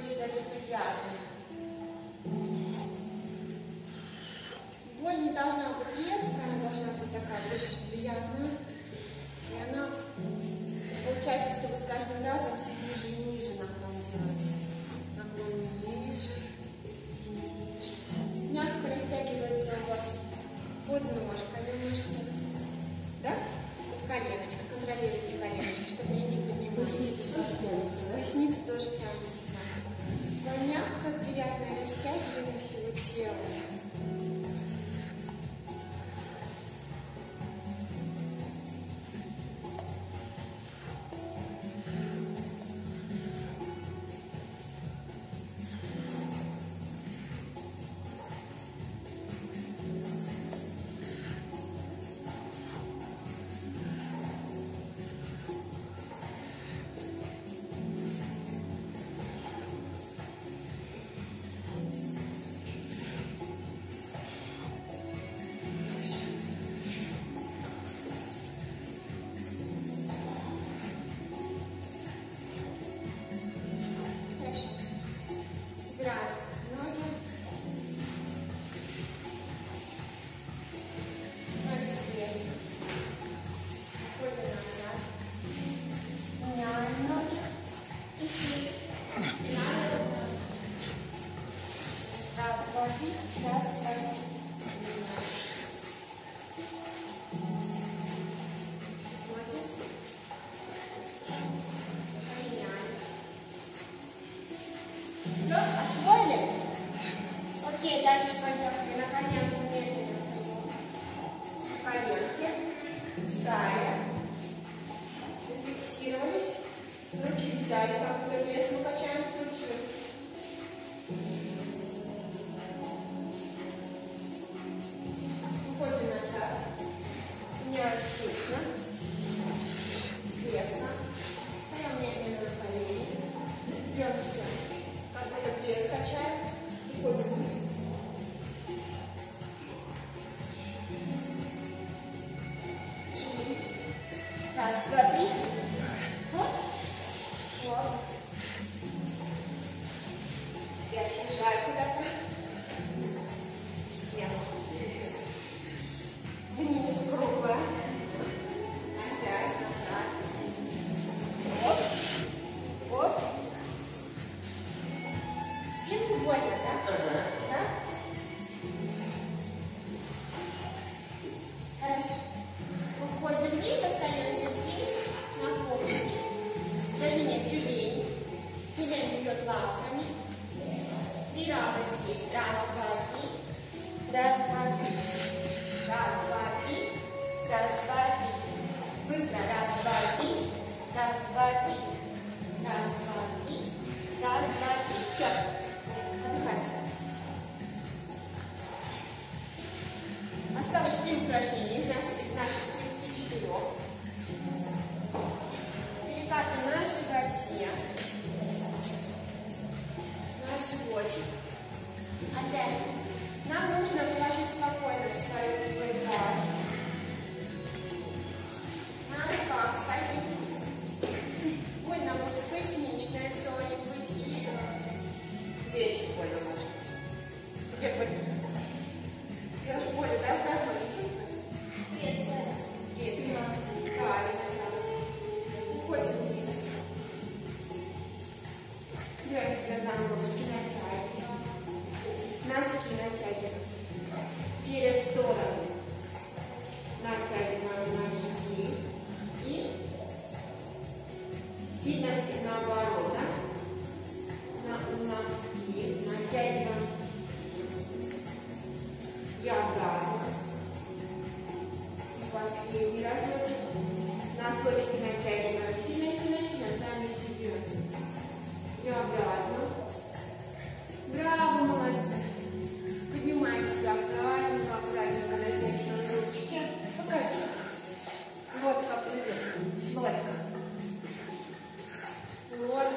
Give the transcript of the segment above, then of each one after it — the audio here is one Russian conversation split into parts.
больше даже приятно. Боль не должна быть резкая, она должна быть такая больше приятная. И она получается, что вы с каждым разом все ниже и ниже наклон делаете. Наклон ниже, ниже. Мягко растягивается у вас под ножками мышцы. Да? Под коленочкой. Контролируйте коленочки, чтобы они не поднимались. Поясница тоже тянется. Вам мягкое, приятное растягивание всего тела. Все, освоили? Окей, дальше поехали. На коленку медленно встаем. На коленке. Встали. Зафиксировались. Руки взяли, как будто пресс. Мы качаем чуть-чуть. Уходим назад. Меняем спину. Прессно. Встаем медленно на колени. Беремся. Как будто пресс качаем. Уходим вниз. Раз, два, три. Вот. Вот. Я съезжаю куда-то. Стену. Вниз кругло. Опять назад. Вот. Вот. Спинку больно, да? Да? Хорошо. Уходим вниз, остаемся здесь, на полочке. Упражнение тюлень. Тюлень бьет ластами. 3 раза здесь. Раз, два, три. Раз, два, три. Раз, два, три. Раз, два, три. Быстро. Раз, два, три. Раз, два, три. Раз, два, три. Раз, два, три. Все. Отдыхаем. Осталось 3 упражнения из наших 34. Перекаты на животе. На животик. Опять. Нам нужно положить спокойно свой таз. На руках стоим. Больно будет поясничная зона, быть и... Где еще больно может? Где больно? Я же больно, да? Здорово, не чувствуешь? Пресс. Правильно, да. Уходим вниз. Берем себя за ножки, натягиваем. Носки натягиваем. Через сторону натягиваем носки. И сильно наоборот, да? На носки натягиваем. И обратно. Последний разочек. Носочки натягиваем сильно, сами себе. И обратно. Браво, молодцы. Поднимаем себя аккуратненько, аккуратненько натягиваем ручки. Покачиваемся. Вот как идет. Вот. Вот.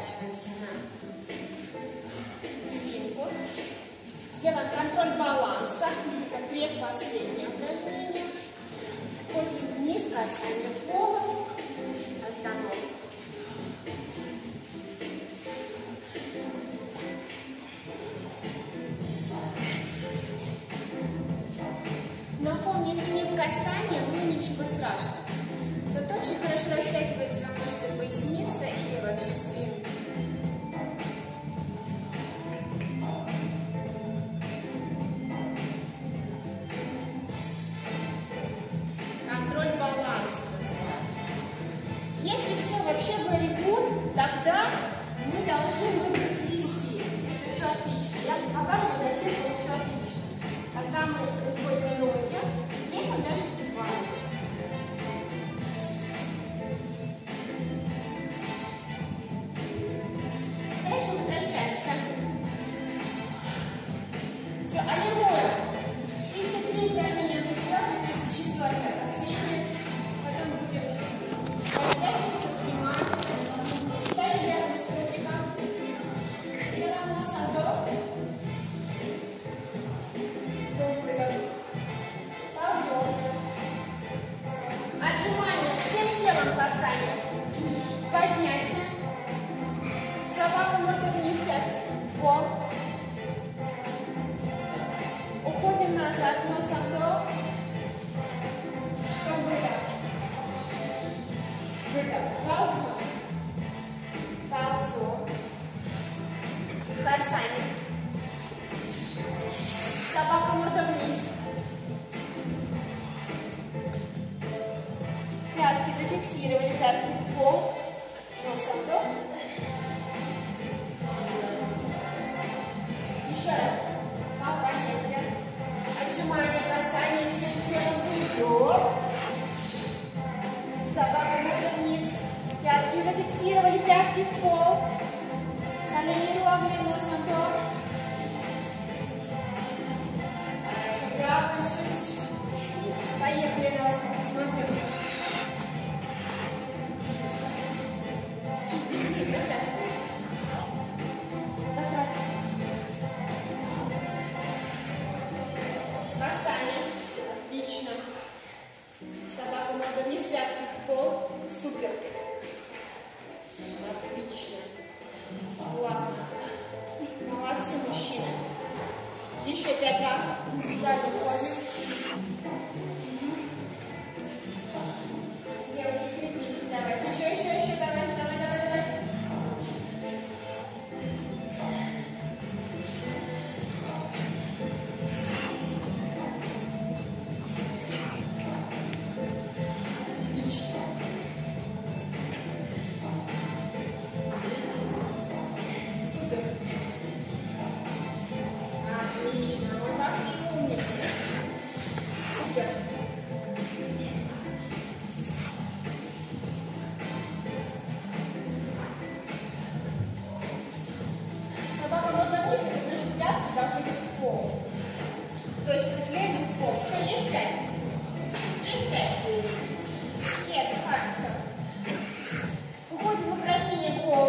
Поворачиваемся на спинку. Делаем контроль баланса. Это предпоследнее упражнение. Ходим вниз, касаем пола. Остановка. Напомню, если нет касания, ну ничего страшного. Зато очень хорошо растягиваются мышцы поясницы и вообще спины. Контроль баланса называется. Если все вообще very good, тогда мы должны взвести. Если все отлично. Я показываю для тех, кому все отлично. Тогда мы разводим ноги, и даже сгибаем. Дальше возвращаемся. Все, аллилуйя. 33 упражнения мы сделали, 34-е последнее. Потом будем подтягиваться, поднимаемся. Ставим рядом с ковриком. Делаем нос вдох. Отжимание всем телом касание. Поднятие. Собака мордой вниз, пятки. Пол. Уходим назад, носом вдох. Потом выдох. Выдох. Ползу. Ползу. Касание. Собака мордой вниз. Пятки зафиксировали, пятки в пол. Носом вдох. Еще раз. Компоненты. Отжимание, касание всем телом. Вдох. Собака мордой вниз. Пятки зафиксировали, пятки в пол. Колени ровные, носом вдох. Хорошо, правая чуть-чуть. Поехали, на вас посмотрю. Касание. Отлично. Собака мордой вниз, пятки в пол. Супер. Отлично. Классно. Молодцы, мужчины. Еще 5 раз. Далее ходим. Девочки, крепитесь. Давайте. Еще. Давай. Отлично. Вот так и умницы. Супер. Собака мордой вниз, это значит пятки должны быть в пол. То есть приклеены в пол. Все, есть 5? Есть 5? Нет, отдыхаем, все. Уходим в упражнение пол.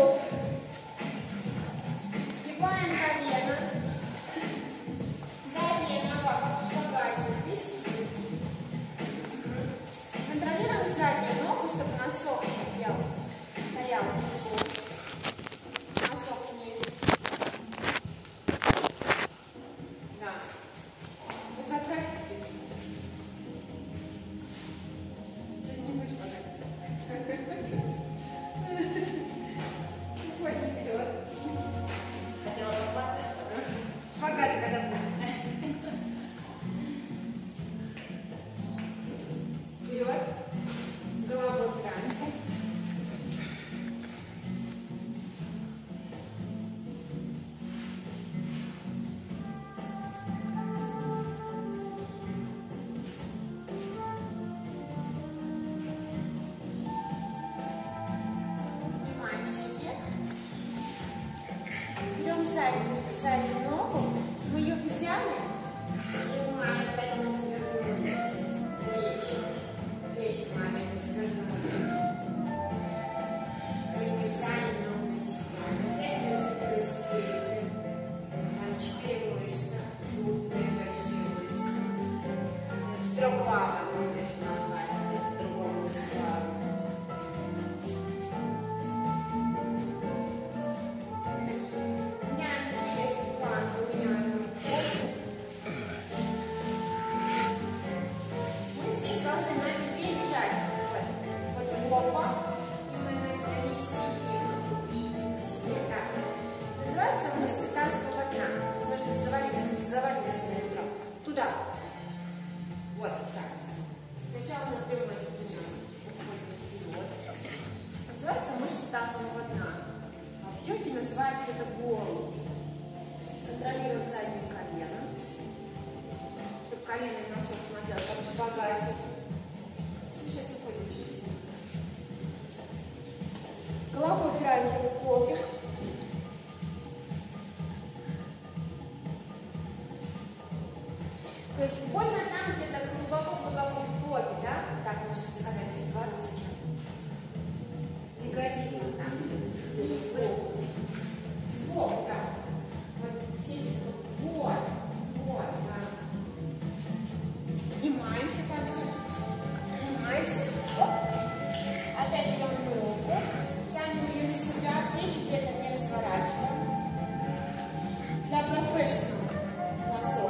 Сгибаем колено. Задняя нога в шпагате здесь. Контролируем заднюю ногу, чтобы носок сидел. Стоял. Носок вниз. Да. Вот закрой себе. Сейчас не будешь погать. Уходи вперед. Хотела поплакать. Шпагат когда будет. Вперед. Головой границы. Поднимаемся вверх. Берем заднюю ногу. Мы ее взяли. И мы опять развернулись. Плечи мы опять развернули. И мы тянем ногу на себя. пальцы это голову. Контролируем заднее колено, чтобы коленный носок смотрел, как шпагатик. Сейчас уходим чуть-чуть. Головой упираемся в попе. То есть больно там где-то глубоко-глубоко в попе, да? Так можно сказать по-русски. Ягодица там. Сбоку. Сбоку, да. Вот сидит вот. Вот, да. Поднимаемся также. Поднимаемся. Оп. Опять берем руку. Тянем ее на себя. Плечи при этом не разворачиваем. Для профессионала носок.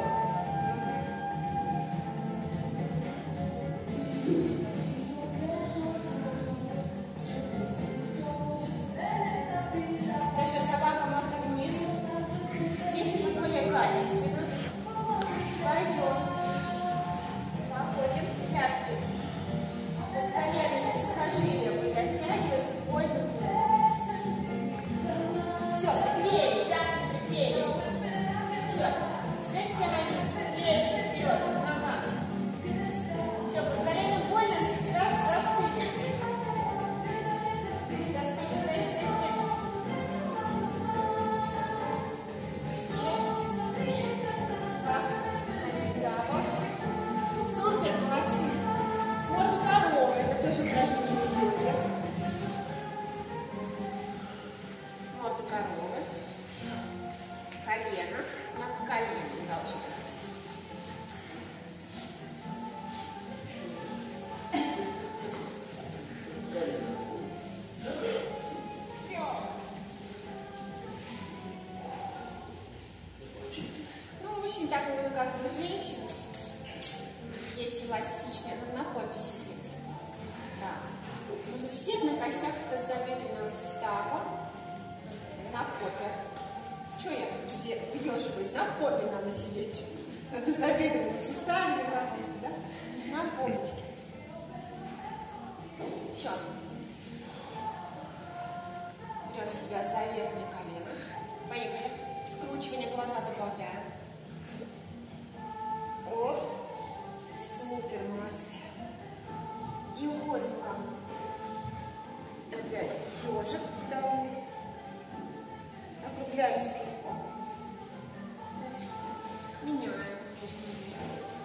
Хорошо, собака морда вниз. Здесь уже более качественно. Пойдем. Походим в пятки. Коленные сухожилия будут растягиваться, больно будет. Все, приклеили, пятки приклеили. Все, теперь тянем плечи вперед, нога. Все, под коленом больно, застыли. Супер, молодцы. Морда коровы, это тоже упражнение с йогой. Морда коровы. Колено. Над коленом должно быть. Ну, мужчин такой, как бы женщина, есть эластичная, но на попе сидит. Да. Можно сидеть на костях тазобедренного сустава, на попе. Что я въеживаюсь? На попе надо сидеть. На тазобедренном суставе, да? На попочке. Все. Берем себя за верхнее колено. Поехали. Вкручивание глаза добавляем. Оп. Супер, молодцы. И уходим к вам. Опять ежик давить. Округляем спинку. Меняем упражнение.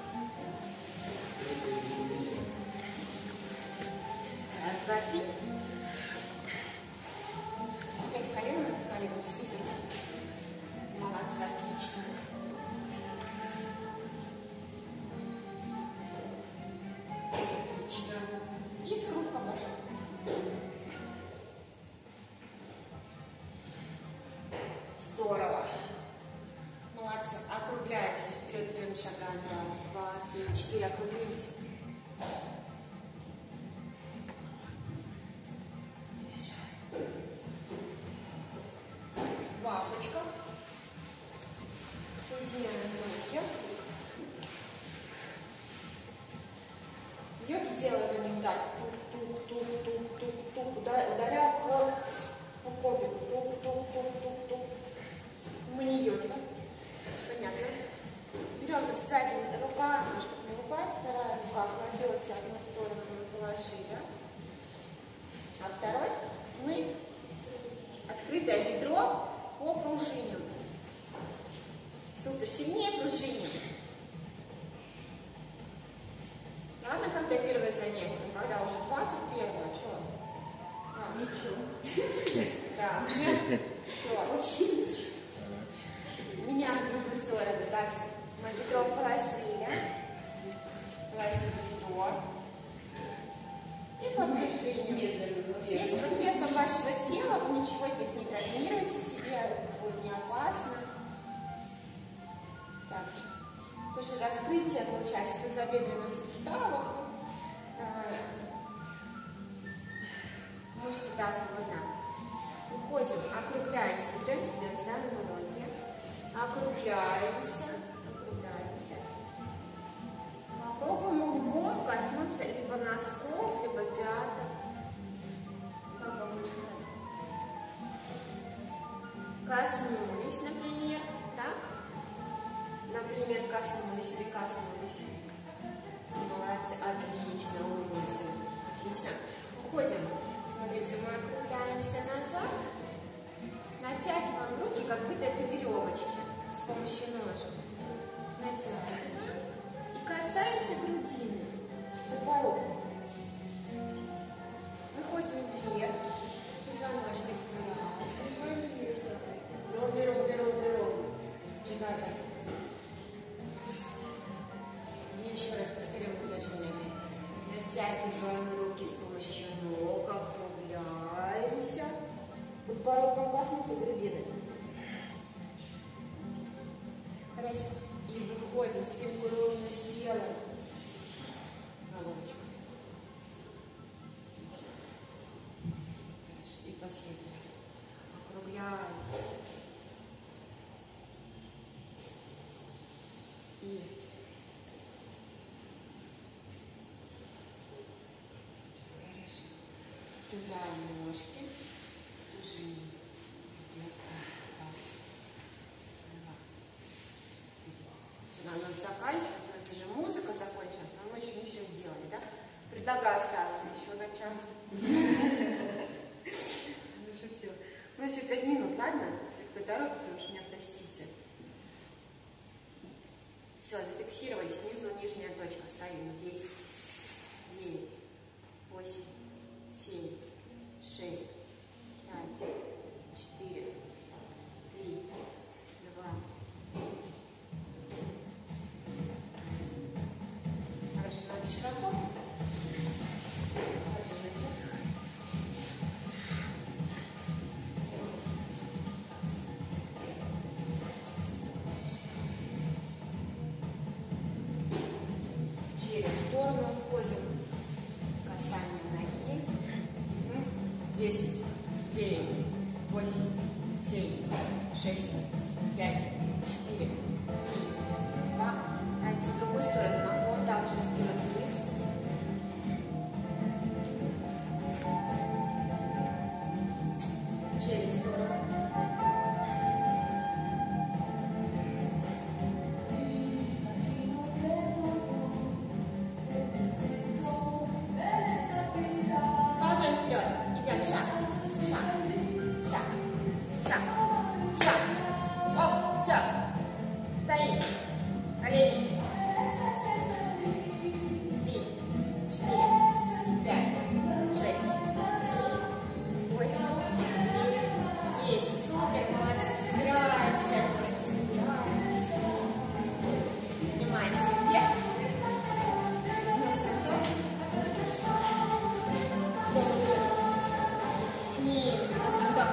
Раз, два, три. Опять колено на колено. Супер. Молодцы, отлично. Отлично. И скрутка пошла. Здорово. Молодцы. Округляемся вперед, идем шагами. Раз, два, три, четыре. Округлимся. Бабочка. Соединяем руки. Йоги делают они так. Тук-тук-тук-тук-тук. Ударяют по попе. Тук-тук-тук-тук-тук. Мы не йоги, да? Понятно. Берем сзади руками, чтобы не упасть. Вторая рука кладете одну сторону, мы положили. А второй мы открытое бедро по пружинам. Супер. Сильнее пружиним. Ладно, когда первое занятие, но когда уже 21-е, что? А, ничего. Да, уже все, вообще ничего. Меня в другую сторону. Дальше мы бедро положили. Положили бедро. И по пружинам. Здесь под весом вашего тела вы ничего здесь не травмируете себе, это будет не опасно. Также. Тоже раскрытие получается в тазобедренных суставах. Мышцы тазового дна. Уходим, округляемся, берем себя за ноги. Округляемся. Попробуем углом коснуться либо носков, либо пяток. коснулись, например, да? Например, коснулись или коснулись. Молодцы, отлично, умницы. Отлично. Уходим. Смотрите, мы округляемся назад. Натягиваем руки, как будто это веревочки с помощью ножек. Натягиваем. И касаемся грудины. Подбородка. Выходим вверх. Позвоночник вправо. Ровно. И назад. Еще раз повторим упражнение. Натягиваем руки с помощью ног, округляемся. Подбородком коснуться грудины. Хорошо. И выходим, спинку ровно сделаем. Головочка. Хорошо. И последний раз. Округляемся. И хорошо. Округляем ножки. Жим. Сюда у нас заканчивается, это же музыка закончилась, но мы еще не все сделали, да? Предлагаю остаться еще на час. Шутила. Ну еще 5 минут, ладно? Если кто торопится, уж меня простите. Все, зафиксировали, снизу нижняя точка, ставим 10, 9, 8, 7, 6, 5, 4, 3, 2. Хорошо, ноги широко. Через сторону уходим. Касание ноги. 10, 9, 8, 7, 6, 5, 4, 3, 2, 1. В другую сторону наклон также вперед вниз. Через сторону. Ползем вперед. Идем шаг. Шаг. Оп, все. Стоим. Колени. 3, 4, 5, 6, 7, 8, 9, 10. Супер, молодцы. Собираемся. Поднимаемся вверх. Носом вдох. Вниз. Носом вдох.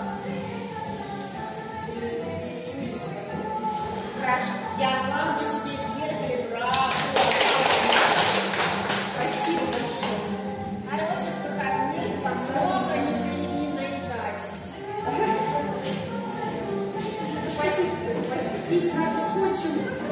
Хорошо. Я вам бы себе в зеркале браво. Спасибо большое. Хороших выходных. Вам много не наедайтесь. Спасибо. Здесь надо скотчем